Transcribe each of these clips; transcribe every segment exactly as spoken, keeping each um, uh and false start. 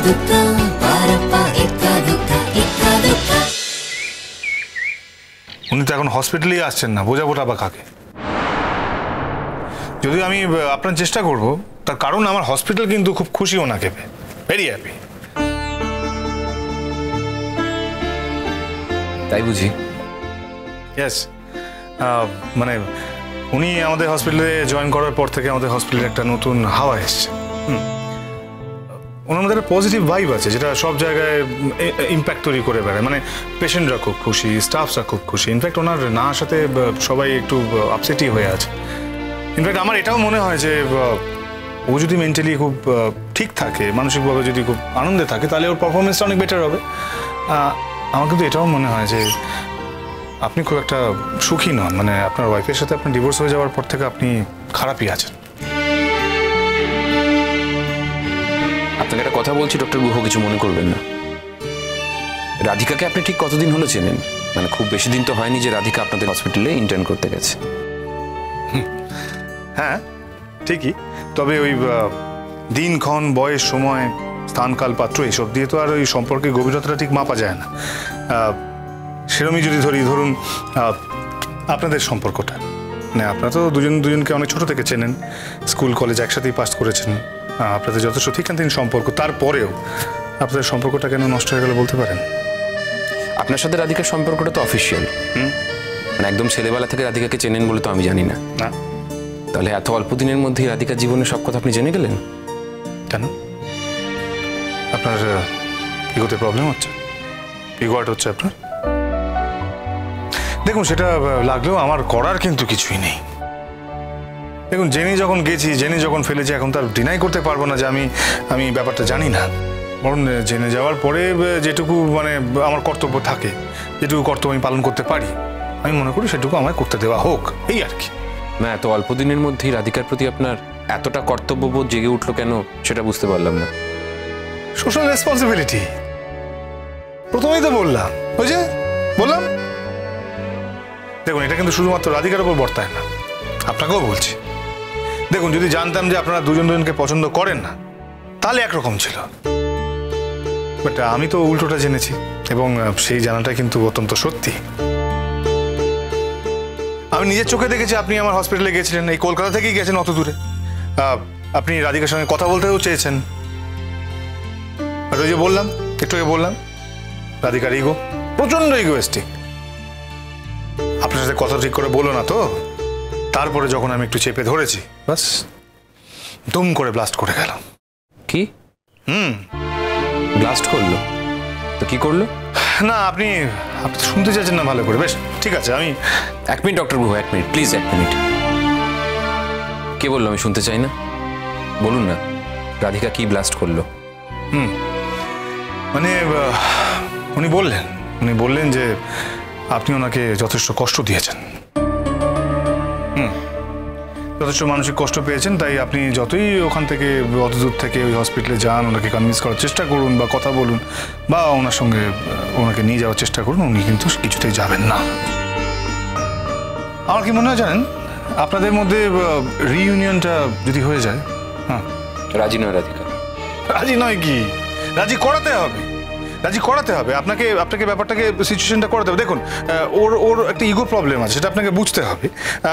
দুক্কা পারাপ্পা এক্কা দুক্কা এক্কা দুক্কা। উনি তো এখন হসপিটালেই আসছেন না, বোঝাবোটা বা কাকে? যদি আমি আপনার চেষ্টা করব, তার কারণ আমার হসপিটাল কিন্তু খুব খুশি ওনাকে পেয়ে, ভেরি হ্যাপি। তাই বুঝি? ইয়েস, মানে উনি আমাদের হসপিটালে জয়েন করার পর থেকে আমাদের হসপিটালে একটা নতুন হাওয়া এসছে। হুম, ওনার মধ্যে একটা পজিটিভ ভাইব আছে যেটা সব জায়গায় ইম্প্যাক্ট তৈরি করে বেড়ায়। মানে পেশেন্টরা খুব খুশি, স্টাফসরা খুব খুশি। ইনফ্যাক্ট ওনার না আসাতে সবাই একটু আপসেটই হয়ে আছে। ইনফ্যাক্ট আমার এটাও মনে হয় যে ও যদি মেন্টালি খুব ঠিক থাকে, মানসিকভাবে যদি খুব আনন্দে থাকে, তাহলে ওর পারফরমেন্সটা অনেক বেটার হবে। আমার কিন্তু এটাও মনে হয় যে আপনি খুব একটা সুখী নন, মানে আপনার ওয়াইফের সাথে আপনার ডিভোর্স হয়ে যাওয়ার পর থেকে আপনি খারাপই আছেন। আপনাকে একটা কথা বলছি ডক্টর গুহ, কিছু মনে করবেন না। রাধিকাকে আপনি ঠিক কতদিন হলো চেনেন? মানে খুব বেশি দিন তো হয়নি যে রাধিকা আপনাদের হসপিটালে ইন্টার্ন করতে গেছে। হ্যাঁ ঠিকই, তবে ওই দিনক্ষণ, বয়স, সময়, স্থানকাল, পাত্র এসব দিয়ে তো আর ওই সম্পর্কের গভীরতাটা ঠিক মাপা যায় না। সেরকমই যদি ধরি, ধরুন আপনাদের সম্পর্কটা, মানে আপনারা তো দুজন দুজনকে অনেক ছোট থেকে চেনেন, স্কুল কলেজ একসাথেই পাস করেছেন, আপনাদের যথেষ্ট ঠিকান্তিন সম্পর্ক, তারপরেও আপনাদের সম্পর্কটা কেন নষ্ট হয়ে গেল বলতে পারেন? আপনার সাথে রাধিকার সম্পর্কটা তো অফিসিয়াল, হুম, মানে একদম ছেলেবেলা থেকে রাধিকাকে চেনেন বলে তো আমি জানি না। না, তাহলে এত অল্প দিনের মধ্যেই রাধিকার জীবনের সব কথা আপনি জেনে গেলেন কেন? আপনার ইগোতে প্রবলেম হচ্ছে? ইগো আর্ট হচ্ছে আপনার? দেখুন, সেটা লাগলেও আমার করার কিন্তু কিছুই নেই। দেখুন, জেনে যখন গেছি, জেনে যখন ফেলেছি, এখন তার ডিনাই করতে পারবো না যে আমি আমি ব্যাপারটা জানি না। বরং জেনে যাওয়ার পরে যেটুকু মানে আমার কর্তব্য থাকে, যেটুকু কর্তব্য আমি পালন করতে পারি, আমি মনে করি সেটুকু আমায় করতে দেওয়া হোক, এই আর কি। না, এত অল্প দিনের মধ্যেই রাধিকার প্রতি আপনার এতটা কর্তব্যবোধ জেগে উঠলো কেন সেটা বুঝতে পারলাম না। সোশ্যাল রেসপন্সিবিলিটি, প্রথমেই তো বললাম, ওই যে বললাম। দেখুন, এটা কিন্তু শুধুমাত্র রাধিকার উপর বর্তায় না, আপনাকেও বলছি। দেখুন, যদি জানতাম যে আপনারা দুজন দুজনকে পছন্দ করেন না, তাহলে একরকম ছিল, বাট আমি তো উল্টোটা জেনেছি, এবং সেই জানাটা কিন্তু অত্যন্ত সত্যি। আমি নিজের চোখে দেখেছি আপনি আমার হসপিটালে গেছিলেন, এই কলকাতা থেকেই গেছেন অত দূরে। আপনি রাধিকার সঙ্গে কথা বলতেও চেয়েছেন, আর ওই যে বললাম, একটু আগে বললাম, রাধিকার ইগো প্রচন্ড ইগোয়েস্টিক। আপনার সাথে কথা ঠিক করে বলো না তো, তারপরে যখন আমি একটু চেপে ধরেছি, বাস দুম করে ব্লাস্ট করে গেল। কি? হুম, ব্লাস্ট করলো? তো কি করলো? না, আপনি আপনি শুনতে চাইছেন না ভালো করে। বেশ, ঠিক আছে, আমি এক মিনিট ডক্টর গুহ, এক মিনিট প্লিজ, এক মিনিট। কে বললো আমি শুনতে চাই না? বলুন না, রাধিকা কি ব্লাস্ট করলো? হুম, মানে উনি বললেন উনি বললেন যে আপনি ওনাকে যথেষ্ট কষ্ট দিয়েছেন। হুম, যথেষ্ট মানসিক কষ্ট পেয়েছেন, তাই আপনি যতই ওখান থেকে অত দূর থেকে ওই হসপিটালে যান, ওনাকে কনভিন্স করার চেষ্টা করুন, বা কথা বলুন, বা ওনার সঙ্গে ওনাকে নিয়ে যাওয়ার চেষ্টা করুন, উনি কিন্তু কিছুতেই যাবেন না। আমার কি মনে হয় জানেন, আপনাদের মধ্যে রিইউনিয়নটা যদি হয়ে যায়। হ্যাঁ, রাজি নয় রাধিকা? রাজি নয় কি, রাজি করাতে হবে, রাজি করাতে হবে আপনাকে আপনাকে ব্যাপারটাকে সিচুয়েশনটা করাতে হবে। দেখুন, ওর ওর একটা ইগো প্রবলেম আছে, সেটা আপনাকে বুঝতে হবে।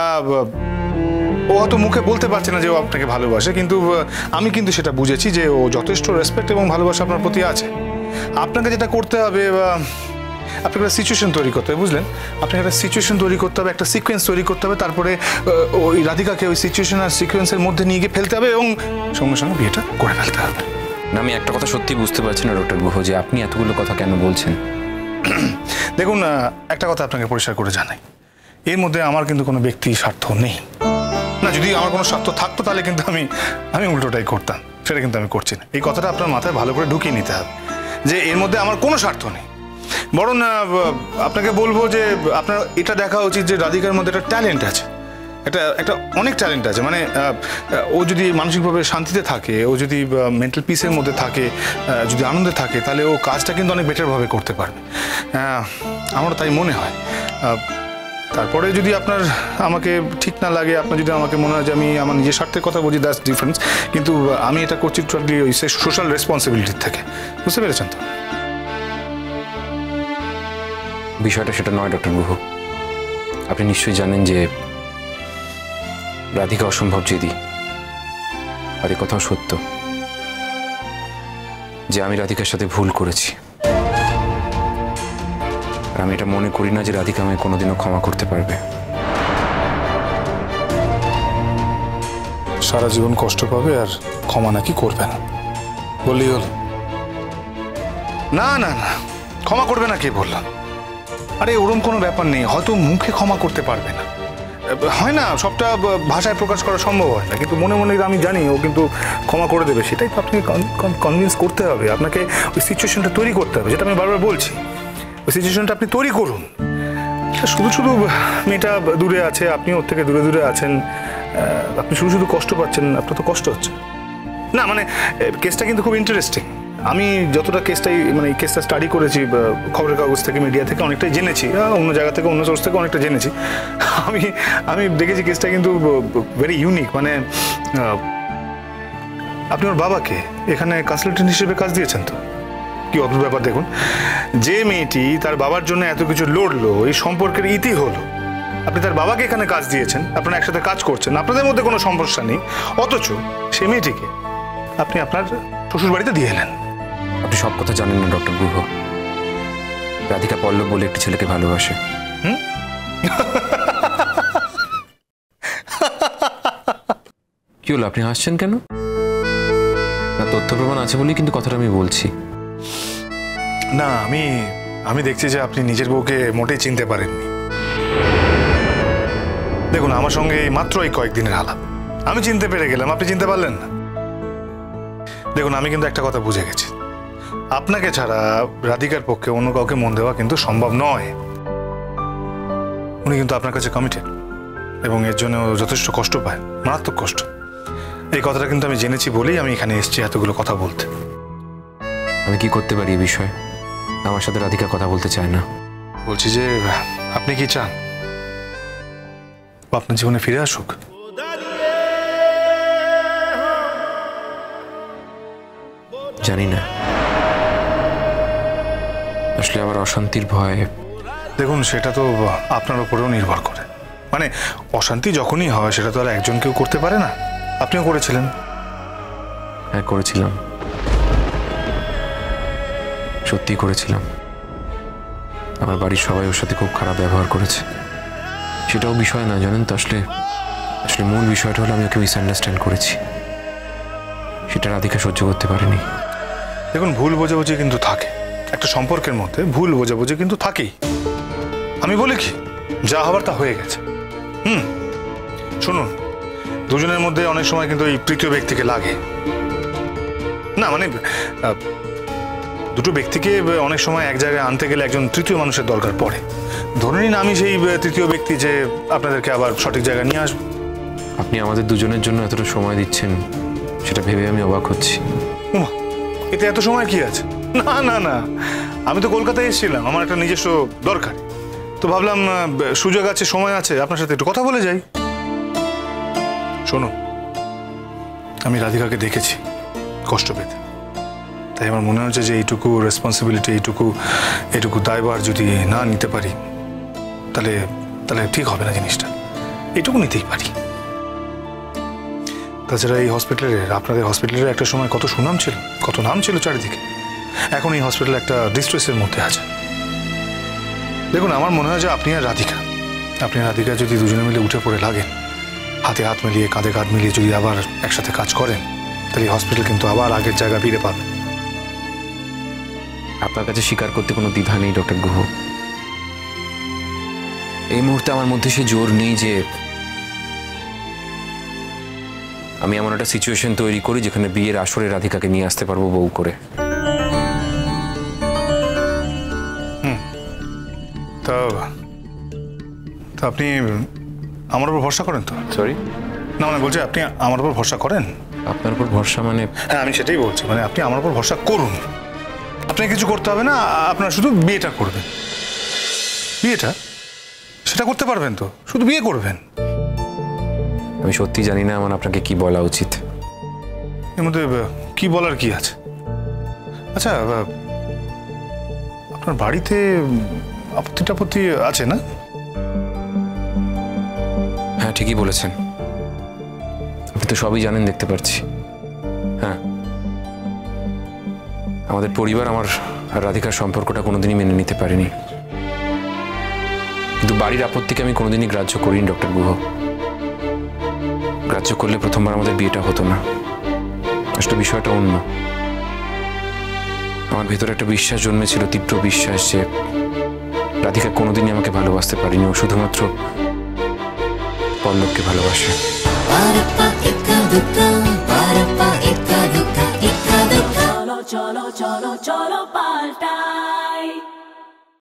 ও হয়তো মুখে বলতে পারছে না যে ও আপনাকে ভালোবাসে, কিন্তু আমি কিন্তু সেটা বুঝেছি যে ও যথেষ্ট রেসপেক্ট এবং ভালোবাসা আপনার প্রতি আছে। আপনাকে যেটা করতে হবে, আপনাকে একটা সিচুয়েশন তৈরি করতে হবে, বুঝলেন? আপনাকে একটা সিচুয়েশন তৈরি করতে হবে, একটা সিকোয়েন্স তৈরি করতে হবে, তারপরে ওই রাধিকাকে ওই সিচুয়েশন আর সিকোয়েন্সের মধ্যে নিয়ে গিয়ে ফেলতে হবে, এবং সঙ্গে সঙ্গে বিয়েটা করে ফেলতে হবে। না, আমি একটা কথা সত্যি বুঝতে পারছি না ডক্টর গুহ, যে আপনি এতগুলো কথা কেন বলছেন। দেখুন, একটা কথা আপনাকে পরিষ্কার করে জানাই, এর মধ্যে আমার কিন্তু কোনো ব্যক্তি স্বার্থ নেই। না, যদি আমার কোনো স্বার্থ থাকতো তাহলে কিন্তু আমি আমি উল্টোটাই করতাম, সেটা কিন্তু আমি করছি না। এই কথাটা আপনার মাথায় ভালো করে ঢুকিয়ে নিতে হবে যে এর মধ্যে আমার কোনো স্বার্থ নেই। বরং আপনাকে বলবো যে আপনার এটা দেখা উচিত যে রাধিকার মধ্যে একটা ট্যালেন্ট আছে, একটা একটা অনেক ট্যালেন্ট আছে। মানে ও যদি মানসিকভাবে শান্তিতে থাকে, ও যদি মেন্টাল পিসের মধ্যে থাকে, যদি আনন্দে থাকে, তাহলে ও কাজটা কিন্তু অনেক বেটারভাবে করতে পারবে। আমার তাই মনে হয়। তারপরে যদি আপনার আমাকে ঠিক না লাগে, আপনার যদি আমাকে মনে হয় যে আমি আমার নিজের স্বার্থের কথা বলছি, দ্যাটস ডিফারেন্স। কিন্তু আমি এটা করছি টোটালি ওই সোশ্যাল রেসপন্সিবিলিটির থেকে, বুঝতে পেরেছেন তো? বিষয়টা সেটা নয় ডক্টর গুহ। আপনি নিশ্চয়ই জানেন যে রাধিকা অসম্ভব জেদি, আর এ কথাও সত্য যে আমি রাধিকার সাথে ভুল করেছি। আর আমি এটা মনে করি না যে রাধিকা আমায় কোনোদিনও ক্ষমা করতে পারবে। সারা জীবন কষ্ট পাবে আর ক্ষমা নাকি করবে না, বললেই হলো? না না না, ক্ষমা করবে না কে বললাম? আরে ওরম কোনো ব্যাপার নেই, হয়তো মুখে ক্ষমা করতে পারবে না, হয় না, সবটা ভাষায় প্রকাশ করা সম্ভব হয় না, কিন্তু মনে মনে আমি জানি ও কিন্তু ক্ষমা করে দেবে। সেটাই তো আপনাকে কনভিন্স করতে হবে, আপনাকে ওই সিচুয়েশনটা তৈরি করতে হবে, যেটা আমি বারবার বলছি। ওই সিচুয়েশনটা আপনি তৈরি করুন। শুধু শুধু মেয়েটা দূরে আছে, আপনি ওর থেকে দূরে দূরে আছেন, আপনি শুধু শুধু কষ্ট পাচ্ছেন, আপনার তো কষ্ট হচ্ছে না। মানে কেসটা কিন্তু খুব ইন্টারেস্টিং। আমি যতটা কেসটাই মানে এই কেসটা স্টাডি করেছি, খবরের কাগজ থেকে, মিডিয়া থেকে অনেকটাই জেনেছি, অন্য জায়গা থেকে, অন্য সোর্স থেকে অনেকটা জেনেছি, আমি আমি দেখেছি কেসটা কিন্তু ভেরি ইউনিক। মানে আপনি ওর বাবাকে এখানে কনসালটেন্ট হিসেবে কাজ দিয়েছেন তো? কি অদ্ভুত ব্যাপার দেখুন, যে মেয়েটি তার বাবার জন্য এত কিছু লড়লো, এই সম্পর্কের ইতি হলো, আপনি তার বাবাকে এখানে কাজ দিয়েছেন, আপনারা একসাথে কাজ করছেন, আপনাদের মধ্যে কোনো সমস্যা নেই, অথচ সে মেয়েটিকে আপনি আপনার শ্বশুর বাড়িতে দিয়ে এলেন। আপনি সব কথা জানেন না ডক্টর গুহ। রাধিকা পল্লব বলে একটি ছেলেকে ভালোবাসে। হুম কি হলো, আপনি হাসছেন কেন? না, তথ্য প্রমাণ আছে বলেই কিন্তু কথাটা আমি বলছি। না, আমি আমি দেখছি যে আপনি নিজের বউকে মোটেই চিনতে পারেননি। দেখুন, আমার সঙ্গে এই মাত্র এই কয়েকদিনের আলাপ, আমি চিনতে পেরে গেলাম, আপনি চিনতে পারলেন না। দেখুন, আমি কিন্তু একটা কথা বুঝে গেছি, আপনাকে ছাড়া রাধিকার পক্ষে অন্য কাউকে মন দেওয়া কিন্তু সম্ভব নয়। উনি কিন্তু আপনার কাছে কমিটেড এবং এর জন্য যথেষ্ট কষ্ট পায়, মারাত্মক কষ্ট। এই কথাটা কিন্তু আমি জেনেছি বলেই আমি এখানে এসেছি এতগুলো কথা বলতে। আমি কি করতে পারি এই বিষয়ে? আমার সাথে রাধিকা কথা বলতে চায় না। বলছি যে আপনি কি চান আপনার জীবনে ফিরে আসুক? জানি না, আসলে আমার অশান্তির ভয়। দেখুন, সেটা তো আপনার উপরেও নির্ভর করে। মানে অশান্তি যখনই হয় সেটা তো আর একজন কেউ করতে পারে না। আপনিও করেছিলেন। হ্যাঁ, করেছিলাম, সত্যি করেছিলাম। আমার বাড়ির সবাই ওর সাথে খুব খারাপ ব্যবহার করেছে। সেটাও বিষয় না, জানেন তো। আসলে আসলে মূল বিষয়টা হলো আমি ওকে মিসআন্ডারস্ট্যান্ড করেছি। সেটা রাধিকা সহ্য করতে পারেনি। দেখুন, ভুল বোঝাবুঝি কিন্তু থাকে একটা সম্পর্কের মধ্যে, ভুল বোঝাবুঝি কিন্তু থাকেই। আমি বলি কি, যা হবার তা হয়ে গেছে। হুম শুনুন, দুজনের মধ্যে অনেক সময় কিন্তু এই তৃতীয় ব্যক্তিকে লাগে না। মানে দুটো ব্যক্তিকে অনেক সময় এক জায়গায় আনতে গেলে একজন তৃতীয় মানুষের দরকার পড়ে। ধরে নিন আমি সেই তৃতীয় ব্যক্তি যে আপনাদেরকে আবার সঠিক জায়গায় নিয়ে আসবো। আপনি আমাদের দুজনের জন্য এতটা সময় দিচ্ছেন, সেটা ভেবে আমি অবাক হচ্ছি। এতে এত সময় কি আছে? না না না, আমি তো কলকাতায় এসেছিলাম, আমার একটা নিজস্ব দরকার, তো ভাবলাম সুযোগ আছে, সময় আছে, আপনার সাথে একটু কথা বলে যাই। শোনো, আমি রাধিকাকে দেখেছি কষ্ট পেতে, তাই আমার মনে হচ্ছে যে এইটুকু রেসপন্সিবিলিটি, এইটুকু এইটুকু দায়ভার যদি না নিতে পারি তাহলে তাহলে ঠিক হবে না জিনিসটা। এইটুকু নিতেই পারি। তাছাড়া এই হসপিটালের, আপনাদের হসপিটালের একটা সময় কত সুনাম ছিল, কত নাম ছিল চারিদিকে। এখন এই হসপিটাল একটা ডিস্ট্রেসের মধ্যে আছে। দেখুন, আমার মনে হয় যে আপনি আর রাধিকা, আপনি আর রাধিকা যদি দুজনে মিলে উঠে পড়ে লাগেন, হাতে হাত মিলিয়ে, কাঁধে কাঁধ মিলিয়ে যদি আবার একসাথে কাজ করেন, তাহলে এই হসপিটাল কিন্তু আবার আগের জায়গা ফিরে পাবে। আপনার কাছে স্বীকার করতে কোনো দ্বিধা নেই ডক্টর গুহ। এই মুহূর্তে আমার মধ্যে সে জোর নেই যে আমি এমন একটা সিচুয়েশন তৈরি করি যেখানে বিয়ের আসরে রাধিকাকে নিয়ে আসতে পারবো বউ করে। হুম তা তা আপনি আমার উপর ভরসা করেন তো? সরি, না মানে বলছি, আপনি আমার উপর ভরসা করেন? আপনার উপর ভরসা মানে? হ্যাঁ, আমি সেটাই বলছি, মানে আপনি আমার উপর ভরসা করুন। আপনাকে কিছু করতে হবে না, আপনার শুধু বিয়েটা করবেন। বিয়েটা সেটা করতে পারবেন তো, শুধু বিয়ে করবেন। আমি সত্যি জানি না আমার আপনাকে কি বলা উচিত। এর মধ্যে আহ, কি বলার কি আছে? আচ্ছা, আহ, আপনার বাড়িতে আপত্তি টাপত্তি আছে না? হ্যাঁ, ঠিকই বলেছেন। আপনি তো সবই জানেন, দেখতে পাচ্ছি। হ্যাঁ, আমাদের পরিবার আমার আর রাধিকার সম্পর্কটা কোনোদিনই মেনে নিতে পারেনি, কিন্তু বাড়ির আপত্তিকে আমি কোনোদিনই গ্রাহ্য করিনি ডক্টর গুহ। গ্রাহ্য করলে প্রথমবার আমাদের বিয়েটা হতো না। আসলে বিষয়টা অন্য। আমার ভেতরে একটা বিশ্বাস জন্মেছিল, তীব্র বিশ্বাস, যে রাধিকা কোনোদিনই আমাকে ভালোবাসতে পারেনি, ও শুধুমাত্র পল্লবকে ভালোবাসে। Parappa ekka dukka, parappa ekka dukka, ekka dukka. Cholo cholo cholo cholo palta.